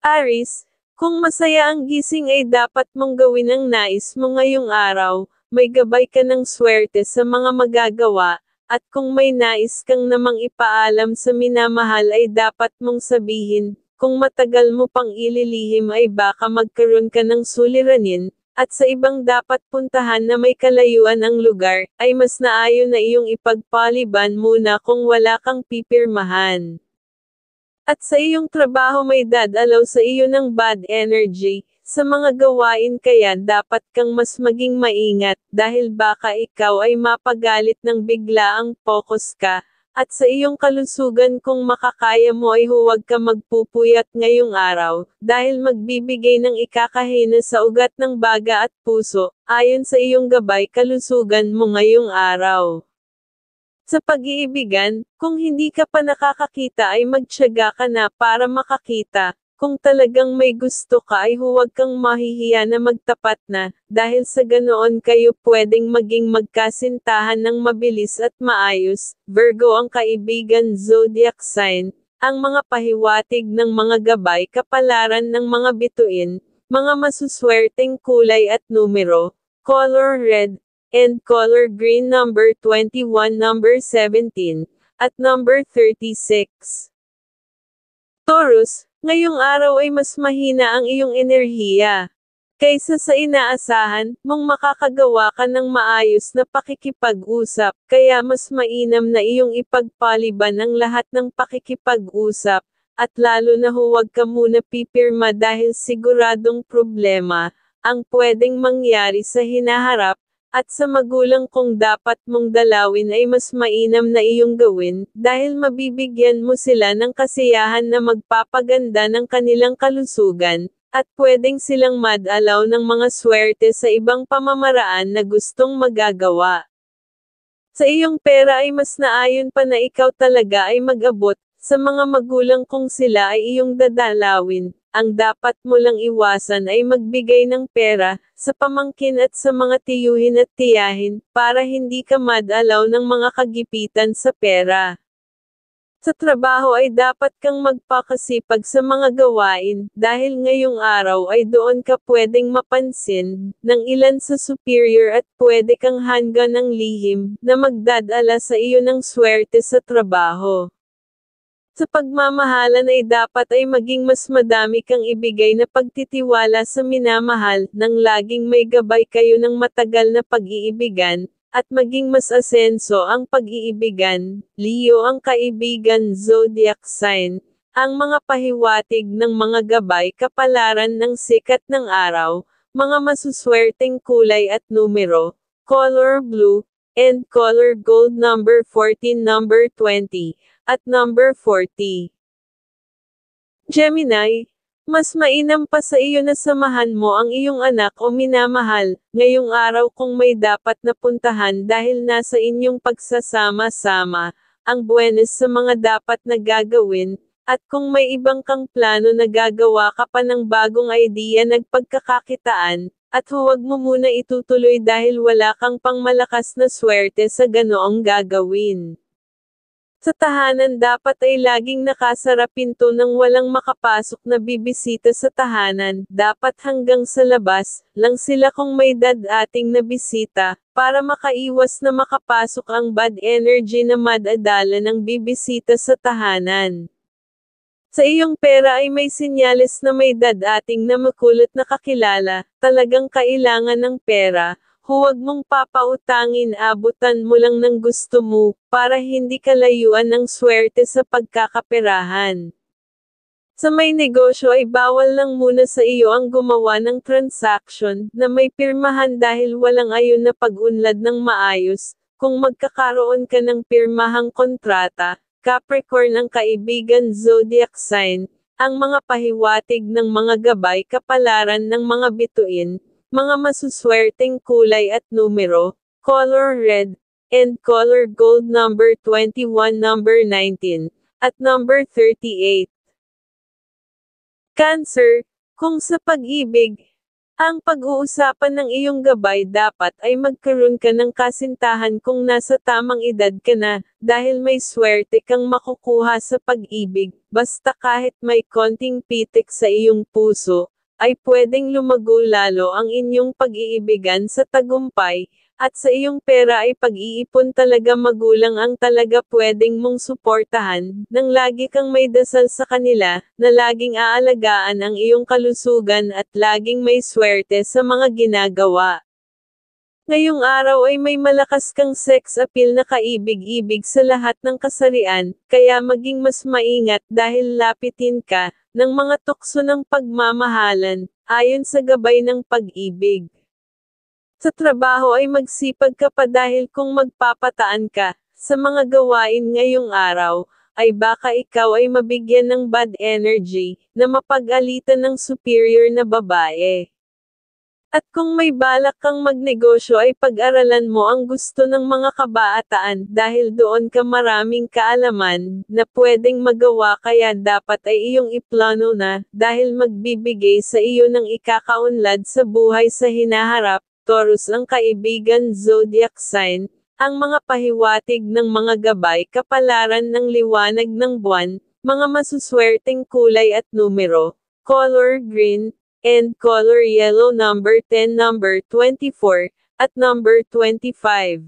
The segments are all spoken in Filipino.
Aries, kung masaya ang gising ay dapat mong gawin ang nais mo ngayong araw, may gabay ka ng swerte sa mga magagawa, at kung may nais kang namang ipaalam sa minamahal ay dapat mong sabihin, kung matagal mo pang ililihim ay baka magkaroon ka ng suliranin, at sa ibang dapat puntahan na may kalayuan ang lugar, ay mas naayon na iyong ipagpaliban muna kung wala kang pipirmahan. At sa iyong trabaho may dadalaw sa iyo ng bad energy, sa mga gawain kaya dapat kang mas maging maingat, dahil baka ikaw ay mapagalit ng bigla ang focus ka, at sa iyong kalusugan kung makakaya mo ay huwag ka magpupuyat ngayong araw, dahil magbibigay ng ikakahina sa ugat ng baga at puso, ayon sa iyong gabay kalusugan mo ngayong araw. Sa pag-iibigan, kung hindi ka pa nakakakita ay magtiyaga ka na para makakita. Kung talagang may gusto ka ay huwag kang mahihiya na magtapat na, dahil sa ganoon kayo pwedeng maging magkasintahan ng mabilis at maayos. Virgo ang kaibigan zodiac sign, ang mga pahiwatig ng mga gabay kapalaran ng mga bituin, mga masuswerteng kulay at numero, color red, and color green number 21, number 17, at number 36. Taurus, ngayong araw ay mas mahina ang iyong enerhiya. Kaysa sa inaasahan, mong makakagawa ka ng maayos na pakikipag-usap, kaya mas mainam na iyong ipagpaliban ang lahat ng pakikipag-usap, at lalo na huwag ka muna pipirma dahil siguradong problema, ang pwedeng mangyari sa hinaharap, at sa magulang kung dapat mong dalawin ay mas mainam na iyong gawin, dahil mabibigyan mo sila ng kasiyahan na magpapaganda ng kanilang kalusugan, at pwedeng silang madalaw ng mga swerte sa ibang pamamaraan na gustong magagawa. Sa iyong pera ay mas naayon pa na ikaw talaga ay mag-abot, sa mga magulang kung sila ay iyong dadalawin. Ang dapat mo lang iwasan ay magbigay ng pera, sa pamangkin at sa mga tiyuhin at tiyahin, para hindi ka madalaw ng mga kagipitan sa pera. Sa trabaho ay dapat kang magpakasipag sa mga gawain, dahil ngayong araw ay doon ka pwedeng mapansin, ng ilan sa superior at pwede kang hanggan ng lihim, na magdadala sa iyo ng swerte sa trabaho. Sa pagmamahalan ay dapat ay maging mas madami kang ibigay na pagtitiwala sa minamahal, nang laging may gabay kayo ng matagal na pag-iibigan, at maging mas asenso ang pag-iibigan. Leo ang kaibigan zodiac sign, ang mga pahiwatig ng mga gabay kapalaran ng sikat ng araw, mga masuswerteng kulay at numero, color blue, and color gold number 14, number 20. At number 40. Gemini, mas mainam pa sa iyo na samahan mo ang iyong anak o minamahal, ngayong araw kung may dapat na puntahan dahil nasa inyong pagsasama-sama, ang buwenes sa mga dapat na gagawin, at kung may ibang kang plano na gagawa ka pa ng bagong idea nagpagkakakitaan, at huwag mo muna itutuloy dahil wala kang pangmalakas na swerte sa ganoong gagawin. Sa tahanan dapat ay laging nakasara pinto nang walang makapasok na bibisita sa tahanan, dapat hanggang sa labas, lang sila kung may dadating na bisita, para makaiwas na makapasok ang bad energy na madadala ng bibisita sa tahanan. Sa iyong pera ay may senyales na may dadating na makulit na kakilala, talagang kailangan ng pera. Huwag mong papautangin, abutan mo lang ng gusto mo, para hindi ka layuan ng swerte sa pagkakaperahan. Sa may negosyo ay bawal lang muna sa iyo ang gumawa ng transaction, na may pirmahan dahil walang ayon na pag-unlad ng maayos, kung magkakaroon ka ng pirmahang kontrata. Capricorn ang kaibigan zodiac sign, ang mga pahiwatig ng mga gabay kapalaran ng mga bituin, mga masuswerteng kulay at numero, color red, and color gold number 21, number 19, at number 38. Cancer, kung sa pag-ibig, Ang pag-uusapan ng iyong gabay dapat ay magkaroon ka ng kasintahan kung nasa tamang edad ka na, dahil may swerte kang makukuha sa pag-ibig, basta kahit may konting pitik sa iyong puso, ay pwedeng lumago lalo ang inyong pag-iibigan sa tagumpay, at sa iyong pera ay pag-iipon talaga magulang ang talaga pwedeng mong suportahan, nang lagi kang may dasal sa kanila, na laging aalagaan ang iyong kalusugan at laging may swerte sa mga ginagawa. Ngayong araw ay may malakas kang sex appeal na kaibig-ibig sa lahat ng kasarian, kaya maging mas maingat dahil lapitin ka, ng mga tukso ng pagmamahalan, ayon sa gabay ng pag-ibig. Sa trabaho ay magsipag ka pa dahil kung magpapataan ka, sa mga gawain ngayong araw, ay baka ikaw ay mabigyan ng bad energy, na mapag-alitan ng superior na babae. At kung may balak kang magnegosyo ay pag-aralan mo ang gusto ng mga kabataan, dahil doon ka maraming kaalaman, na pwedeng magawa kaya dapat ay iyong iplano na, dahil magbibigay sa iyo ng ikakaunlad sa buhay sa hinaharap. Taurus ang kaibigan zodiac sign, ang mga pahiwatig ng mga gabay kapalaran ng liwanag ng buwan, mga masuswerteng kulay at numero, color green, and color yellow number 10 number 24, at number 25.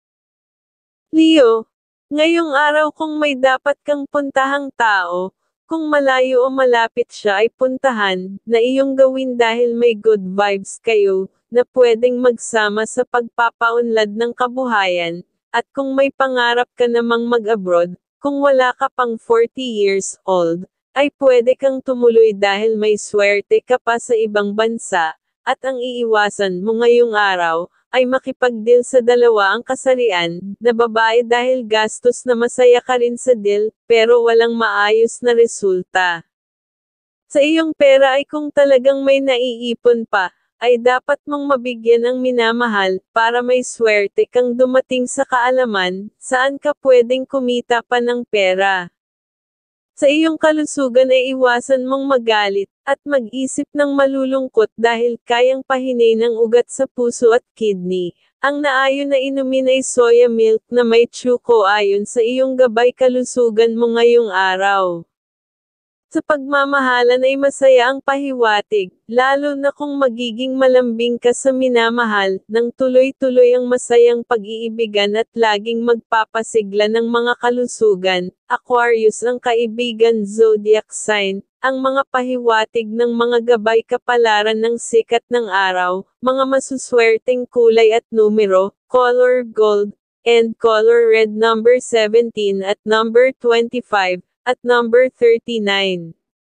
Leo, ngayong araw kung may dapat kang puntahang tao, kung malayo o malapit siya ay puntahan, na iyong gawin dahil may good vibes kayo, na pwedeng magsama sa pagpapaunlad ng kabuhayan, at kung may pangarap ka namang mag-abroad, kung wala ka pang 40 years old, ay pwede kang tumuloy dahil may swerte ka pa sa ibang bansa, at ang iiwasan mo ngayong araw, ay makipag-deal sa dalawa ang kasarian, na babae dahil gastos na masaya ka rin sa deal, pero walang maayos na resulta. Sa iyong pera ay kung talagang may naiipon pa, ay dapat mong mabigyan ng minamahal, para may swerte kang dumating sa kaalaman, saan ka pwedeng kumita pa ng pera. Sa iyong kalusugan ay iwasan mong magalit, at mag-isip ng malulungkot dahil kayang pahinay ng ugat sa puso at kidney. Ang naayon na inumin ay soya milk na may tsuko ayon sa iyong gabay kalusugan mo ngayong araw. Sa pagmamahalan ay masaya ang pahiwatig, lalo na kung magiging malambing ka sa minamahal, nang tuloy-tuloy ang masayang pag-iibigan at laging magpapasigla ng mga kalusugan. Aquarius ang kaibigan zodiac sign, ang mga pahiwatig ng mga gabay kapalaran ng sikat ng araw, mga masuswerteng kulay at numero, color gold, and color red number 17 at number 25, at number 39.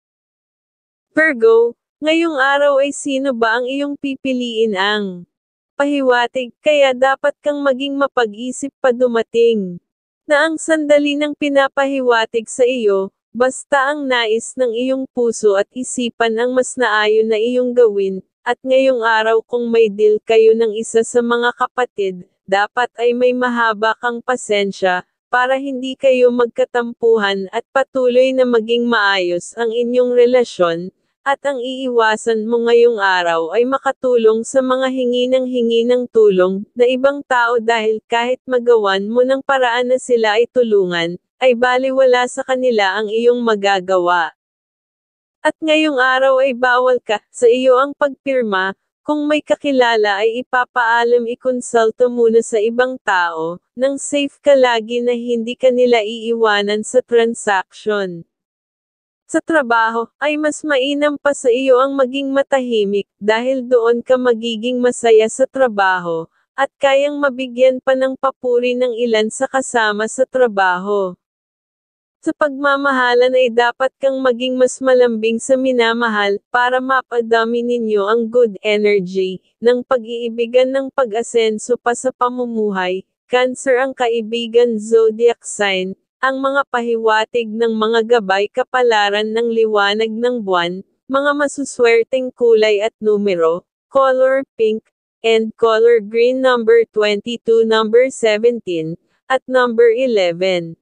Virgo, ngayong araw ay sino ba ang iyong pipiliin ang pahiwatig, kaya dapat kang maging mapag-isip pa dumating na ang sandali ng pinapahiwatig sa iyo, basta ang nais ng iyong puso at isipan ang mas naayon na iyong gawin, at ngayong araw kung may deal kayo ng isa sa mga kapatid, dapat ay may mahaba kang pasensya, para hindi kayo magkatampuhan at patuloy na maging maayos ang inyong relasyon, at ang iiwasan mo ngayong araw ay makatulong sa mga hingi ng tulong, na ibang tao dahil kahit magawan mo ng paraan na sila ay tulungan, ay baliwala sa kanila ang iyong magagawa. At ngayong araw ay bawal ka, sa iyo ang pagpirma, kung may kakilala ay ipapaalam ikonsulta muna sa ibang tao, nang safe ka lagi na hindi ka nila iiwanan sa transaction. Sa trabaho, ay mas mainam pa sa iyo ang maging matahimik, dahil doon ka magiging masaya sa trabaho, at kayang mabigyan pa ng papuri ng ilan sa kasama sa trabaho. Sa pagmamahalan ay dapat kang maging mas malambing sa minamahal, para mapadami ninyo ang good energy, ng pag-iibigan ng pag-asenso pa sa pamumuhay. Cancer ang kaibigan zodiac sign, ang mga pahiwatig ng mga gabay kapalaran ng liwanag ng buwan, mga masuswerteng kulay at numero, color pink, and color green number 22 number 17, at number 11.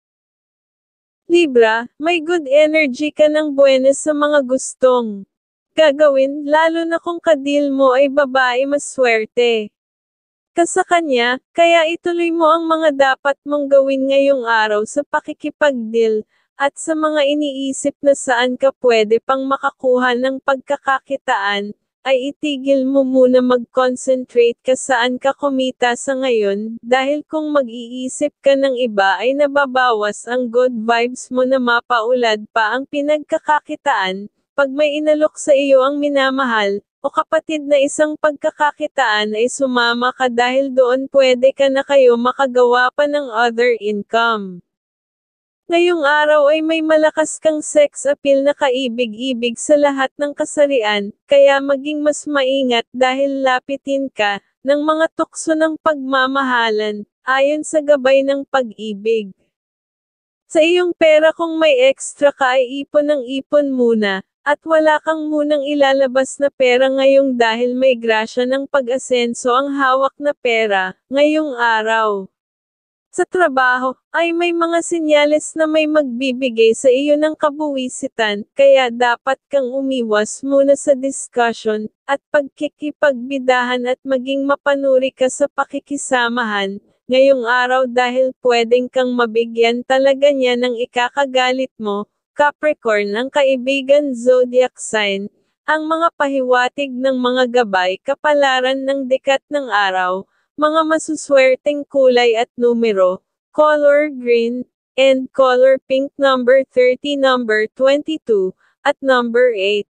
Libra, may good energy ka ng buenas sa mga gustong gagawin, lalo na kung ka-deal mo ay babae mas swerte ka sa kanya, kaya ituloy mo ang mga dapat mong gawin ngayong araw sa pakikipag-deal, at sa mga iniisip na saan ka pwede pang makakuha ng pagkakakitaan, ay itigil mo muna mag-concentrate ka saan ka kumita sa ngayon, dahil kung mag-iisip ka ng iba ay nababawas ang good vibes mo na mapaulad pa ang pinagkakakitaan, pag may inalok sa iyo ang minamahal, o kapatid na isang pagkakakitaan ay sumama ka dahil doon pwede ka na kayo makagawa pa ng other income. Ngayong araw ay may malakas kang sex appeal na kaibig-ibig sa lahat ng kasarian, kaya maging mas maingat dahil lapitin ka ng mga tukso ng pagmamahalan, ayon sa gabay ng pag-ibig. Sa iyong pera kung may extra ka ay ipon ng ipon muna, at wala kang munang ilalabas na pera ngayong dahil may grasya ng pag-asenso ang hawak na pera, ngayong araw. Sa trabaho, ay may mga senyales na may magbibigay sa iyo ng kabuwisitan, kaya dapat kang umiwas muna sa discussion, at pagkikipagbidahan at maging mapanuri ka sa pakikisamahan, ngayong araw dahil pwedeng kang mabigyan talaga niya ng ikakagalit mo, Capricorn ang kaibigan zodiac sign, ang mga pahiwatig ng mga gabay kapalaran ng dekat ng araw, mga masuswerteng kulay at numero, color green, and color pink number 30 number 22, at number 8.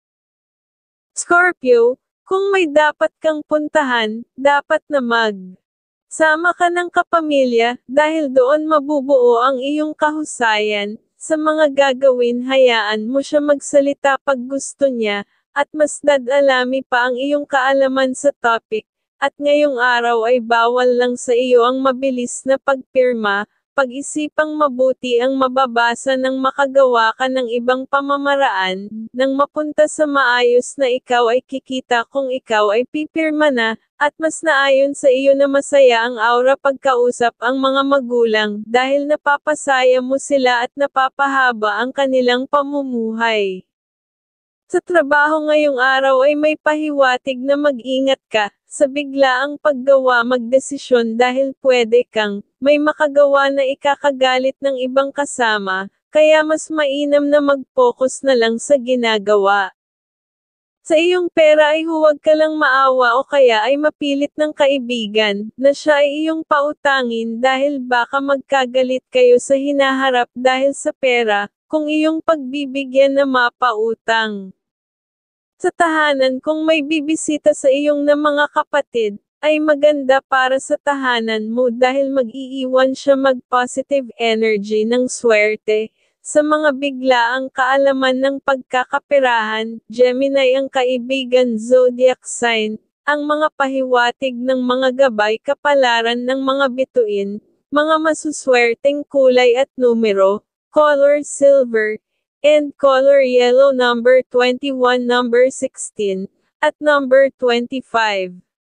Scorpio, kung may dapat kang puntahan, dapat na sama ka ng kapamilya, dahil doon mabubuo ang iyong kahusayan. Sa mga gagawin hayaan mo siya magsalita pag gusto niya, at mas dadalami pa ang iyong kaalaman sa topic, at ngayong araw ay bawal lang sa iyo ang mabilis na pagpirma, pag-isipang mabuti ang mababasa nang makagawa ka ng ibang pamamaraan, nang mapunta sa maayos na ikaw ay kikita kung ikaw ay pipirma na, at mas naayon sa iyo na masaya ang aura pagkausap ang mga magulang, dahil napapasaya mo sila at napapahaba ang kanilang pamumuhay. Sa trabaho ngayong araw ay may pahiwatig na mag-ingat ka, sa biglaang paggawa magdesisyon dahil pwede kang, may makagawa na ikakagalit ng ibang kasama, kaya mas mainam na mag-focus na lang sa ginagawa. Sa iyong pera ay huwag ka lang maawa o kaya ay mapilit ng kaibigan, na siya ay iyong pautangin dahil baka magkagalit kayo sa hinaharap dahil sa pera, kung iyong pagbibigyan na mapautang. Sa tahanan kung may bibisita sa iyong na mga kapatid, ay maganda para sa tahanan mo dahil mag-iiwan siya mag-positive energy ng swerte. Sa mga biglaang kaalaman ng pagkakaperahan, Gemini ang kaibigan zodiac sign, ang mga pahiwatig ng mga gabay kapalaran ng mga bituin, mga masuswerteng kulay at numero, color silver, and color yellow number 21 number 16, at number 25.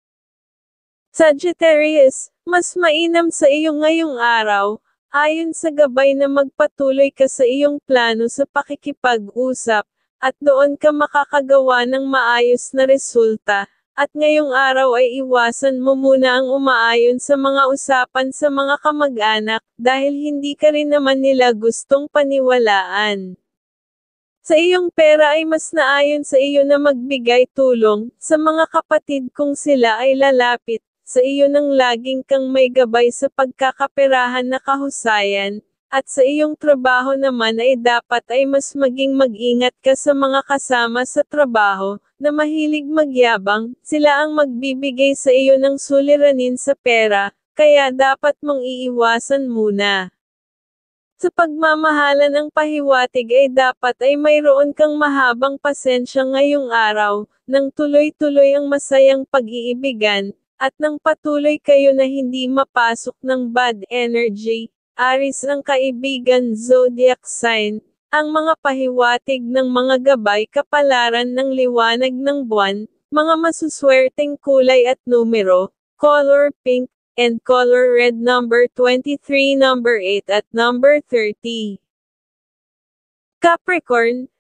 Sagittarius, mas mainam sa iyo ngayong araw, ayon sa gabay na magpatuloy ka sa iyong plano sa pakikipag-usap, at doon ka makakagawa ng maayos na resulta, at ngayong araw ay iwasan mo muna ang umaayon sa mga usapan sa mga kamag-anak, dahil hindi ka rin naman nila gustong paniwalaan. Sa iyong pera ay mas naayon sa iyo na magbigay tulong, sa mga kapatid kung sila ay lalapit, sa iyo nang laging kang may gabay sa pagkakaperahan na kahusayan, at sa iyong trabaho naman ay dapat ay mas maging mag-ingat ka sa mga kasama sa trabaho, na mahilig magyabang, sila ang magbibigay sa iyo ng suliranin sa pera, kaya dapat mong iiwasan muna. Sa pagmamahala ng pahiwatig ay dapat ay mayroon kang mahabang pasensya ngayong araw, nang tuloy-tuloy ang masayang pag-iibigan, at nang patuloy kayo na hindi mapasok ng bad energy. Aries ang kaibigan zodiac sign, ang mga pahiwatig ng mga gabay kapalaran ng liwanag ng buwan, mga masuswerteng kulay at numero, color pink, and color red number 23 number 8 at number 30. Capricorn,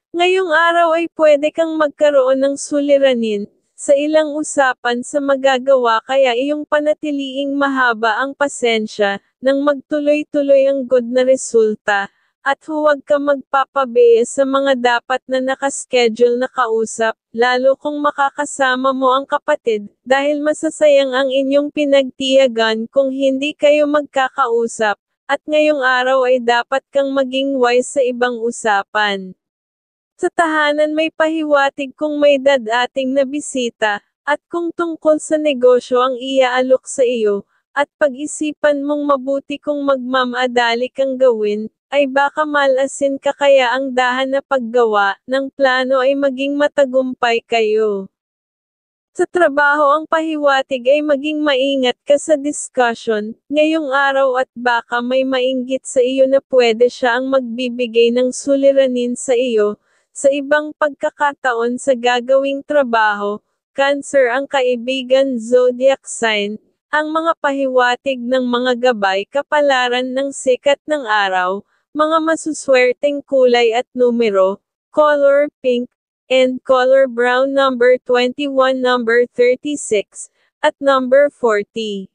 Ngayong araw ay pwede kang magkaroon ng suliranin sa ilang usapan sa magagawa kaya iyong panatiliing mahaba ang pasensya nang magtuloy-tuloy ang good na resulta. At huwag ka magpapabiya sa mga dapat na nakaschedule na kausap, lalo kung makakasama mo ang kapatid, dahil masasayang ang inyong pinagtiyagan kung hindi kayo magkakausap, at ngayong araw ay dapat kang maging wise sa ibang usapan. Sa tahanan may pahiwatig kung may dadating na bisita, at kung tungkol sa negosyo ang iaalok sa iyo, at pag-isipan mong mabuti kung magmamadali kang gawin, ay baka malasin ka kaya ang dahan na paggawa ng plano ay maging matagumpay kayo. Sa trabaho ang pahiwatig ay maging maingat ka sa discussion, ngayong araw at baka may mainggit sa iyo na pwede siya ang magbibigay ng suliranin sa iyo, sa ibang pagkakataon sa gagawing trabaho. Cancer ang kaibigan zodiac sign, ang mga pahiwatig ng mga gabay kapalaran ng sikat ng araw, mga masuswerteng kulay at numero, color pink, and color brown number 21, number 36, at number 40.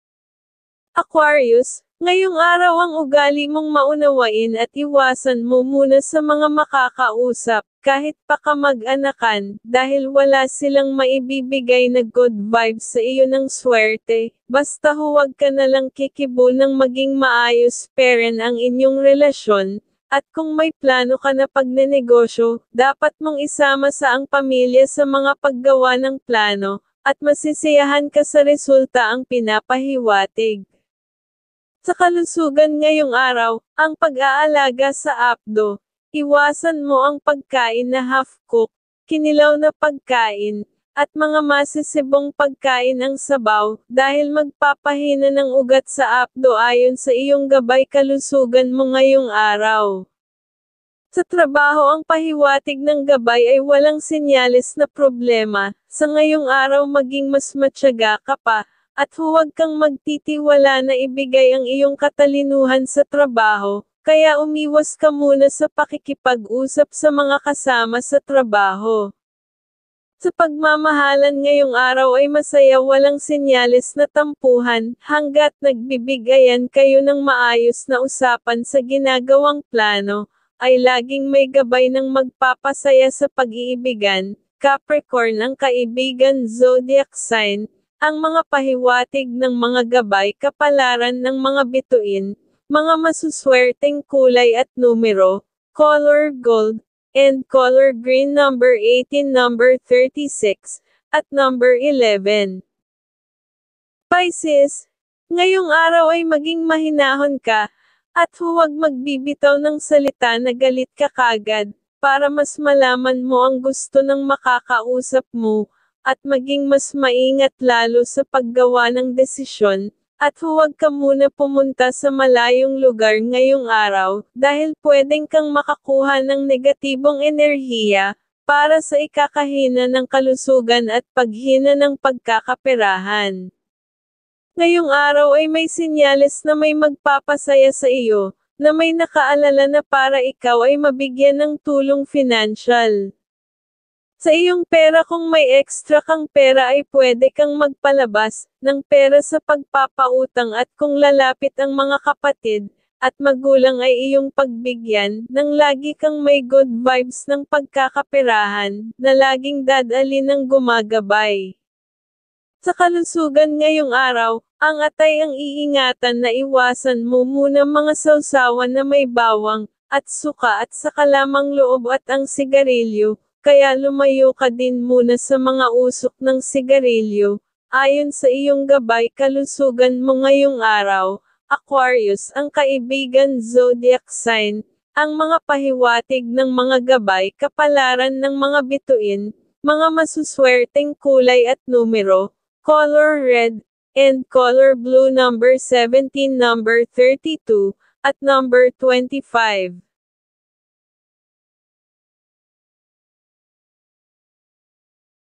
Aquarius, ngayong araw ang ugali mong maunawain at iwasan mo muna sa mga makakausap, kahit pa kamag-anakan, dahil wala silang maibibigay na good vibes sa iyo ng swerte, basta huwag ka nalang kikibo ng maging maayos peren ang inyong relasyon, at kung may plano ka na pagnenegosyo, dapat mong isama sa ang pamilya sa mga paggawa ng plano, at masisiyahan ka sa resulta ang pinapahiwatig. Sa kalusugan ngayong araw, ang pag-aalaga sa apdo. Iwasan mo ang pagkain na half-cook, kinilaw na pagkain, at mga masisibong pagkain ang sabaw, dahil magpapahina ng ugat sa apdo ayon sa iyong gabay kalusugan mo ngayong araw. Sa trabaho ang pahiwatig ng gabay ay walang senyales na problema, sa ngayong araw maging mas matyaga ka pa, at huwag kang magtitiwala na ibigay ang iyong katalinuhan sa trabaho. Kaya umiwas ka muna sa pakikipag-usap sa mga kasama sa trabaho. Sa pagmamahalan ngayong araw ay masaya walang senyales na tampuhan, hanggat nagbibigayan kayo ng maayos na usapan sa ginagawang plano, ay laging may gabay ng magpapasaya sa pag-iibigan. Capricorn ang kaibigan zodiac sign, ang mga pahiwatig ng mga gabay kapalaran ng mga bituin, mga masuswerteng kulay at numero, color gold, and color green number 18, number 36, at number 11. Pisces, ngayong araw ay maging mahinahon ka, at huwag magbibitaw ng salita na galit ka kagad, para mas malaman mo ang gusto ng makakausap mo, at maging mas maingat lalo sa paggawa ng desisyon. At huwag ka muna pumunta sa malayong lugar ngayong araw, dahil pwedeng kang makakuha ng negatibong enerhiya, para sa ikakahina ng kalusugan at paghina ng pagkakaperahan. Ngayong araw ay may senyales na may magpapasaya sa iyo, na may nakaalala na para ikaw ay mabigyan ng tulong financial. Sa iyong pera kung may extra kang pera ay pwede kang magpalabas ng pera sa pagpapautang at kung lalapit ang mga kapatid at magulang ay iyong pagbigyan ng lagi kang may good vibes ng pagkakaperahan na laging dadalhin ng gumagabay. Sa kalusugan ngayong araw, ang atay ang iingatan na iwasan mo muna mga sausawan na may bawang at suka at saka lamang loob at ang sigarilyo. Kaya lumayo ka din muna sa mga usok ng sigarilyo, ayon sa iyong gabay kalusugan mo ngayong araw. Aquarius ang kaibigan zodiac sign, ang mga pahiwatig ng mga gabay kapalaran ng mga bituin, mga masuswerteng kulay at numero, color red, and color blue number 17, number 32, at number 25.